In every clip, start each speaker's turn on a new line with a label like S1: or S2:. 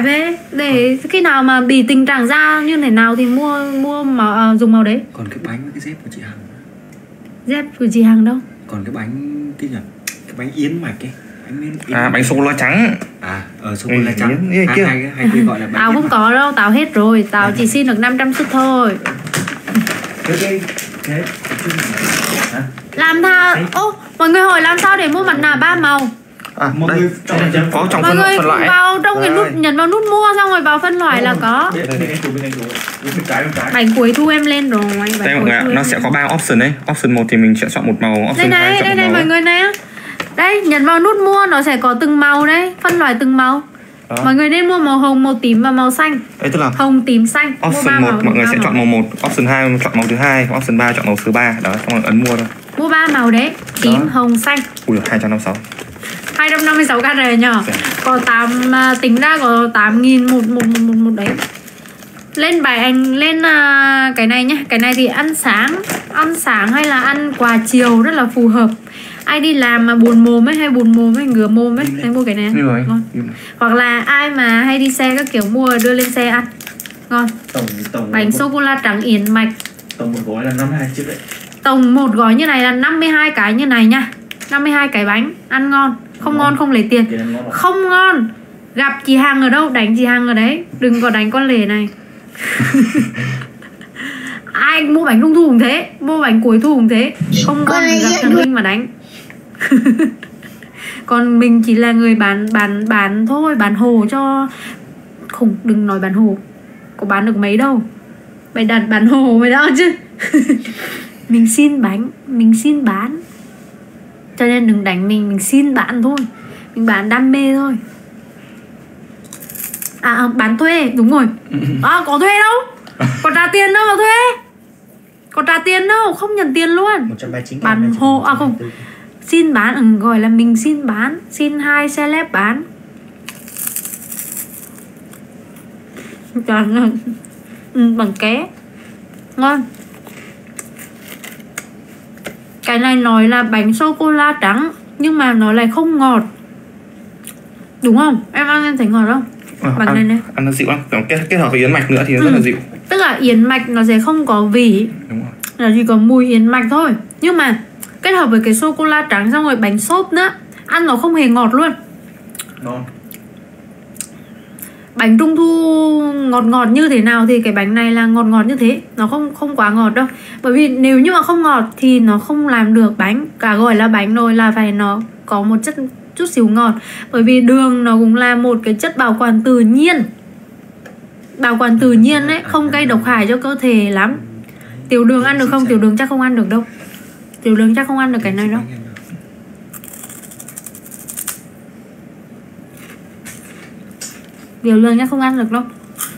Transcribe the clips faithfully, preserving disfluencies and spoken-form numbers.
S1: phải về để khi nào mà bị tình trạng da như thế nào thì mua mua màu, à, dùng màu đấy.
S2: Còn cái bánh với cái dép của chị Hằng.
S1: Dép của chị Hằng đâu?
S2: Còn cái bánh cái gì? Cái bánh yến mạch ấy. Bánh yến, yến
S3: à bánh sô cô la trắng.
S2: À ở sô cô la trắng.
S3: Yến,
S2: hai,
S3: kia.
S2: hai, hai, hai gọi là bánh
S1: Tao không
S2: mạch.
S1: có đâu, tao hết rồi, tao chỉ xin được năm trăm suất thôi.
S2: Cái cái cái
S1: Làm sao? Ô, mọi người hỏi làm sao để mua mặt nạ ba màu?
S3: À
S2: mọi
S3: đây
S2: người trong
S3: có trong
S1: Mọi
S3: phân,
S1: người
S3: phân loại.
S1: vào trong cái nút, nhấn vào nút mua xong rồi vào phân loại là có.
S2: Bên anh chủ bên anh chủ. Bên trái bên trái.
S1: Bánh cuối thu em lên rồi.
S3: Đây mọi người ạ, nó sẽ có ba option đấy. Option một thì mình sẽ chọn một màu,
S1: Đây
S3: option hai
S1: này,
S3: chọn
S1: đây
S3: một
S1: này
S3: màu.
S1: mọi người nè. Đây, nhấn vào nút mua nó sẽ có từng màu đấy, phân loại từng màu.
S3: Đó.
S1: Mọi người nên mua màu hồng, màu tím và màu xanh.
S3: Đấy tức là
S1: Hồng, tím, xanh. Mua ba
S3: option
S1: màu,
S3: một mọi người
S1: ba
S3: sẽ
S1: màu.
S3: chọn màu một, option hai chọn màu thứ hai, option ba chọn màu thứ ba. Đó, xong rồi ấn mua thôi.
S1: Mua ba màu đấy, tím,
S3: Đó.
S1: hồng, xanh.
S3: Ui hai trăm năm mươi sáu.
S1: hai trăm năm mươi sáu ca rẻ nhờ. Có tám à, tính ra có tám nghìn một một một một đấy. Lên bài anh lên à, cái này nhá, cái này thì ăn sáng, ăn sáng hay là ăn quà chiều rất là phù hợp. Ai đi làm mà buồn mồm ấy hay buồn mồm ấy, ngứa mồm ấy, anh mua cái này
S3: Như rồi.
S1: ngon. Hoặc là ai mà hay đi xe các kiểu mua đưa lên xe ăn ngon.
S2: Tổng tổng
S1: Bánh sô cô la trắng yến mạch.
S2: tổng một gói là năm mươi hai chiếc đấy.
S1: Tổng một gói như này là năm mươi hai cái như này nha. năm mươi hai cái bánh ăn ngon. Không ngon không lấy tiền. Không ngon. Gặp chị Hằng ở đâu đánh chị Hằng ở đấy. Đừng có đánh con lề này. Ai mua bánh trung thu cũng thế, mua bánh cuối thu cũng thế. Không ngon thì gặp thằng Linh mà đánh. Còn mình chỉ là người bán bán bán thôi, bán hồ cho. Không, đừng nói bán hồ. Có bán được mấy đâu. Mày đặt bán hồ mày đó chứ. Mình xin bánh, mình xin bán. Cho nên đừng đánh mình, mình xin bạn thôi. Mình bán đam mê thôi. À, à bán thuê, đúng rồi. À có thuê đâu. Có trả tiền đâu mà thuê. Có trả tiền đâu, không nhận tiền luôn.
S2: một trăm ba mươi chín
S1: Bán hồ, à không. Xin bán, ừ, gọi là mình xin bán. Xin hai celeb bán. Trời ơi. Ừ, bằng ké. Ngon. Cái này nói là bánh sô-cô-la trắng, nhưng mà nó lại không ngọt. Đúng không? Em ăn em thấy ngọt không?
S3: À,
S1: Bằng
S3: ăn,
S1: này này.
S3: ăn nó dịu lắm. Kết, kết hợp với yến mạch nữa thì nó
S1: Ừ.
S3: rất là dịu.
S1: Tức là yến mạch nó sẽ không có vị,
S3: Đúng rồi.
S1: là chỉ có mùi yến mạch thôi. Nhưng mà kết hợp với cái sô-cô-la trắng xong rồi bánh xốp nữa, ăn nó không hề ngọt luôn.
S2: ngon.
S1: Bánh trung thu ngọt ngọt như thế nào thì cái bánh này là ngọt ngọt như thế. Nó không không quá ngọt đâu. Bởi vì nếu như mà không ngọt thì nó không làm được bánh. Cả gọi là bánh rồi là phải nó có một chất chút xíu ngọt. Bởi vì đường nó cũng là một cái chất bảo quản tự nhiên. Bảo quản tự nhiên ấy, không gây độc hại cho cơ thể lắm. Tiểu đường ăn được không? Tiểu đường chắc không ăn được đâu. Tiểu đường chắc không ăn được cái này đâu. Tiểu đường chắc không ăn được đâu.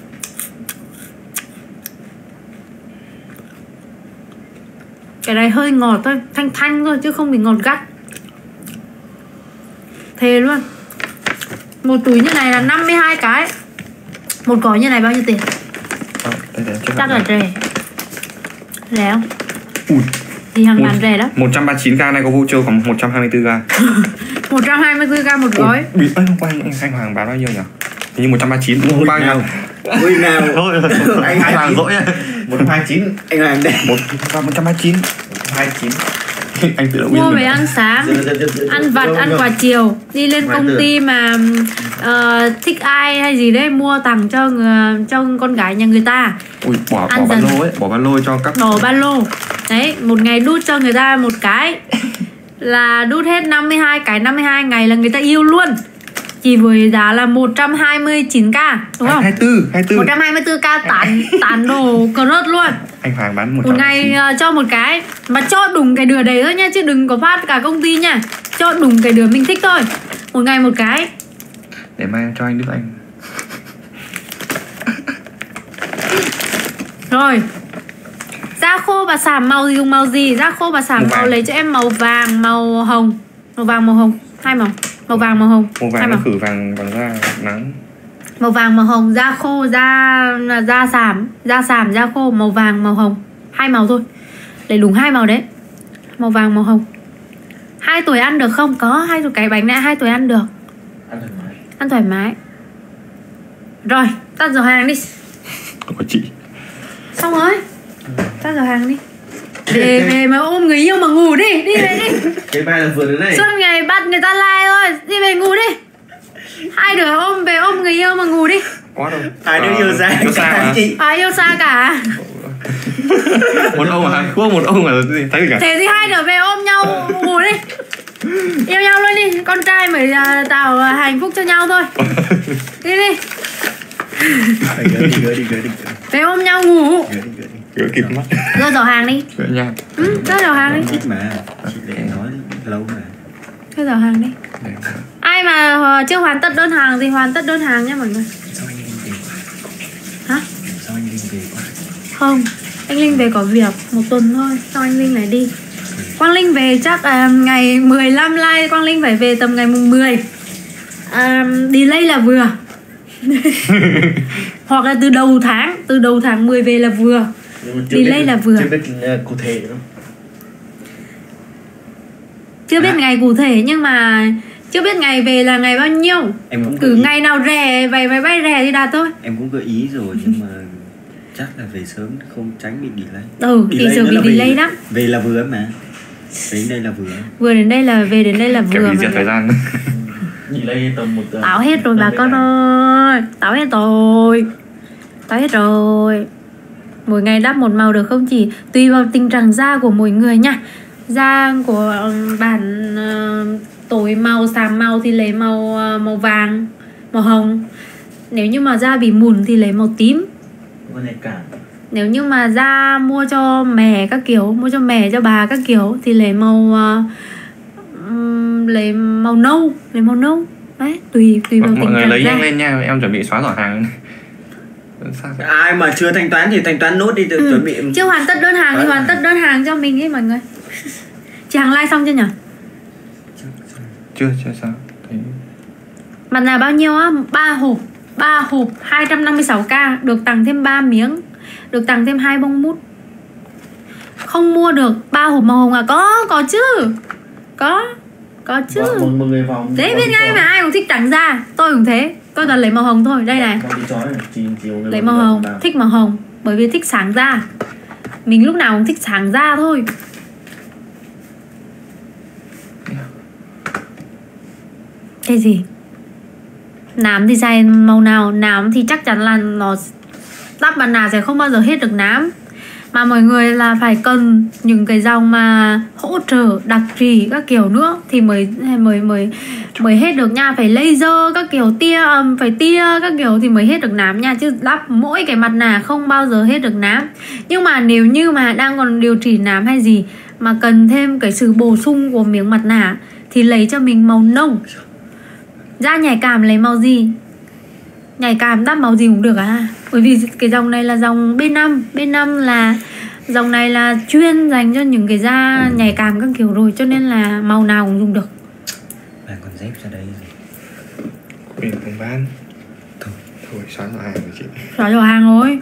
S1: Cái này hơi ngọt thôi, thanh thanh thôi chứ không bị ngọt gắt. Thề luôn. Một túi như này là năm mươi hai cái. Một gói như này bao nhiêu tiền?
S3: À, đây, đây,
S1: Chắc là rẻ. Rẻ không?
S3: Ui.
S1: Thì hàng bán rẻ đó.
S3: một trăm ba mươi chín k này có voucher khoảng một trăm hai mươi tư k.
S1: một trăm hai mươi tư k một gói.
S3: Ui, ơi, hôm qua anh, anh Hoàng bán bao nhiêu nhỉ? Hình như một trăm ba mươi chín.
S2: Ôi
S3: Bao nhiêu?
S2: nào. Ôi nào.
S3: Thôi, anh Hoàng dỗi nha.
S2: một trăm hai mươi chín. Anh làm đây.
S3: một trăm ba mươi chín.
S2: một trăm hai mươi chín.
S3: Anh tự động
S1: Mua về ăn sáng, ăn vặt, ăn quà chiều. Đi lên công ty mà uh, thích ai hay gì đấy mua tặng cho người, cho con gái nhà người ta.
S3: Ui, bỏ,
S1: Ăn
S3: bỏ ba
S1: dần.
S3: lô ấy, bỏ ba lô cho các...
S1: Bỏ ba lô. Đấy, một ngày đút cho người ta một cái là đút hết năm mươi hai cái, năm mươi hai ngày là người ta yêu luôn. Chỉ với giá là một trăm hai mươi chín k, đúng không?
S3: hai mươi tư, hai mươi tư.
S1: một trăm hai mươi tư k tán, tán đồ cờ rớt luôn.
S3: Anh Hoàng bán một
S1: Một ngày uh, cho một cái. Mà cho đúng cái đừa đấy thôi nha, chứ đừng có phát cả công ty nha. Cho đúng cái đừa mình thích thôi. Một ngày một cái.
S3: Để mai cho anh giúp anh.
S1: Rồi. Da khô và xả màu thì dùng màu gì? Da khô và xả
S3: Màu
S1: màu
S3: vàng.
S1: lấy cho em màu vàng, màu hồng. Màu vàng, màu hồng. Hai màu. Màu vàng, màu hồng.
S3: Màu
S1: Hai
S3: vàng nó
S1: màu.
S3: khử vàng bằng da nắng.
S1: Màu vàng, màu hồng. Da khô, da da xảm. Da xảm, da khô, màu vàng, màu hồng. Hai màu thôi. Lấy đúng hai màu đấy. Màu vàng, màu hồng. Hai tuổi ăn được không? Có, hai tuổi cái bánh này hai tuổi ăn được.
S2: Ăn thoải mái.
S1: Ăn thoải mái. Rồi, tắt giỏ hàng đi.
S3: Không có chị.
S1: Xong rồi. Tắt giỏ hàng đi. Về về mà ôm người yêu mà ngủ đi, đi về đi.
S2: Cái bài là vừa thế này.
S1: Suốt ngày bắt người ta like thôi, đi về ngủ đi. Hai đứa ôm về ôm người yêu mà ngủ đi.
S3: Quá đâu.
S2: Ai đứa yêu xa
S3: Yêu xa mà.
S2: chị.
S1: À yêu xa cả.
S3: Một ông mà Hàn Quốc, một ông mà gì thấy cả.
S1: Thế thì hai đứa về ôm nhau ngủ đi. Yêu nhau luôn đi, con trai mới uh, tạo uh, hạnh phúc cho nhau thôi. Đi đi.
S2: Đi gỡ đi gỡ đi gỡ đi.
S1: Về ôm nhau ngủ.
S2: Gỡ đi gỡ đi.
S3: Gỡ kịp mắt.
S1: Rơi giỏ hàng đi.
S3: Gỡ nha.
S1: Ừ, rơi giỏ hàng đi.
S2: Ít mà. Chị để nói lâu mà.
S1: Rơi giỏ hàng đi. Ai mà uh, chưa hoàn tất đơn hàng thì hoàn tất đơn hàng nha mọi người.
S2: Sao anh Linh về quá?
S1: Hả?
S2: Sao anh Linh về quá?
S1: Không, anh Linh về có việc một tuần thôi, sau anh Linh lại đi. Quang Linh về chắc uh, ngày mười lăm like, Quang Linh phải về tầm ngày mùng mười. uh, Delay là vừa. Hoặc là từ đầu tháng, từ đầu tháng mười về là vừa. Delay là vừa.
S2: Chưa biết uh, cụ thể đâu.
S1: Chưa biết
S2: À.
S1: ngày cụ thể nhưng mà chưa biết ngày về là ngày bao nhiêu.
S2: Em cũng
S1: Cứ
S2: gợi ý-
S1: ngày nào rẻ, vậy máy bay rẻ thì đạt thôi.
S2: Em cũng gợi ý rồi nhưng mà chắc là về sớm không tránh bị delay.
S1: Ừ, thì
S2: Delay
S1: giờ
S2: nữa
S1: bị
S2: là về-
S1: delay lắm.
S2: Về là vừa mà. Về đến đây là vừa.
S1: Vừa đến đây là về đến đây là
S3: Kiểu
S1: vừa
S3: bị
S1: mà.
S3: diệt thời gian.
S2: Delay tầm một
S1: Táo hết rồi bà con ơi. Táo hết rồi. Táo hết rồi. Mỗi ngày đắp một màu được không chị? Tùy vào tình trạng da của mỗi người nha. Da của bạn uh, tối màu, xám màu thì lấy màu uh, màu vàng, màu hồng. Nếu như mà da bị mụn thì lấy màu tím. Nếu như mà da mua cho mẹ các kiểu, mua cho mẹ cho bà các kiểu thì lấy màu uh, um, lấy màu nâu, lấy màu nâu. Đấy, tùy tùy vào
S3: Mọi
S1: tình
S3: người
S1: trạng
S3: lấy
S1: da.
S3: nhanh lên nha, em chuẩn bị xóa giỏ hàng. Sao vậy?
S2: Ai mà chưa thanh toán thì thanh toán nốt đi,
S1: Ừ.
S2: chuẩn bị.
S1: Chưa hoàn tất đơn hàng thì hoàn tất đơn hàng cho mình ấy mọi người. Chị Hằng like xong chưa nhỉ?
S3: Chưa, chưa sao. Thấy...
S1: Mặt nạ bao nhiêu á? ba hộp. ba hộp hai trăm năm mươi sáu k, được tặng thêm ba miếng, được tặng thêm hai bông mút. Không mua được ba hộp màu hồng à? Có, có chứ. Có, có chứ.
S2: Một, một người vào.
S1: Thế biết ngay mà ai cũng thích trắng da. Tôi cũng thế. Tôi toàn lấy màu hồng thôi. Đây này. Lấy màu hồng, thích màu hồng. Bởi vì thích sáng da. Mình lúc nào cũng thích sáng da thôi. Cái gì? Nám thì xài màu nào? Nám thì chắc chắn là nó đắp mặt nạ sẽ không bao giờ hết được nám. Mà mọi người là phải cần những cái dòng mà hỗ trợ đặc trị các kiểu nữa thì mới mới mới mới hết được nha. Phải laser các kiểu, tia um, phải tia các kiểu thì mới hết được nám nha. Chứ đắp mỗi cái mặt nạ không bao giờ hết được nám. Nhưng mà nếu như mà đang còn điều trị nám hay gì mà cần thêm cái sự bổ sung của miếng mặt nạ thì lấy cho mình màu nâu. Da nhạy cảm lấy màu gì? Nhạy cảm đắp màu gì cũng được à. Bởi vì cái dòng này là dòng B năm. B năm là dòng này là chuyên dành cho những cái da nhạy cảm các kiểu rồi, cho nên là màu nào cũng dùng được.
S2: Bạn còn dép ra đây rồi.
S3: Quyền phòng ban.
S2: Thôi,
S3: Thôi xóa giỏ hàng rồi chị.
S1: Xóa giỏ hàng rồi.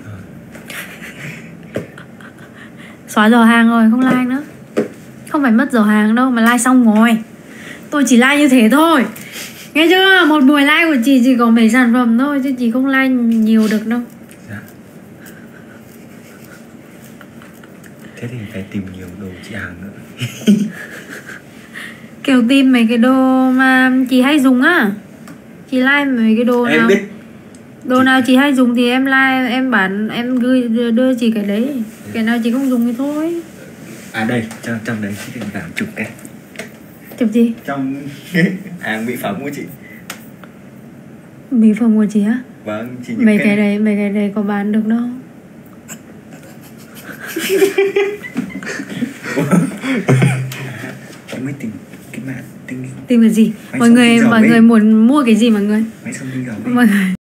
S1: Xóa giỏ hàng rồi, không like nữa. Không phải mất giỏ hàng đâu, mà like xong rồi. Tôi chỉ like như thế thôi. Nghe chưa? Một buổi like của chị chỉ có mấy sản phẩm thôi, chứ chị không like nhiều được đâu.
S2: Dạ. Thế thì phải tìm nhiều đồ chị Hằng nữa.
S1: Kiểu tìm mấy cái đồ mà chị hay dùng á. Chị like mấy cái đồ
S2: Em
S1: nào
S2: biết.
S1: Đồ nào chị hay dùng thì em like, em bán, em gửi đưa, đưa chị cái đấy. Cái nào chị không dùng thì thôi.
S2: À đây, trong, trong đấy chị định làm chụp cái.
S1: Chụp gì?
S2: Trong hàng mỹ phẩm của chị.
S1: Mỹ phẩm của chị á?
S2: Vâng, chị
S1: Mấy cái đấy, mấy cái đấy có bán được đâu.
S2: Em mới tìm cái mạng tinh.
S1: Tìm cái gì?
S2: Máy
S1: Mọi
S2: xông
S1: người
S2: tinh dầu
S1: mọi
S2: ấy.
S1: người muốn mua cái gì mọi người?
S2: Máy xông tinh dầu ấy.
S1: Mọi người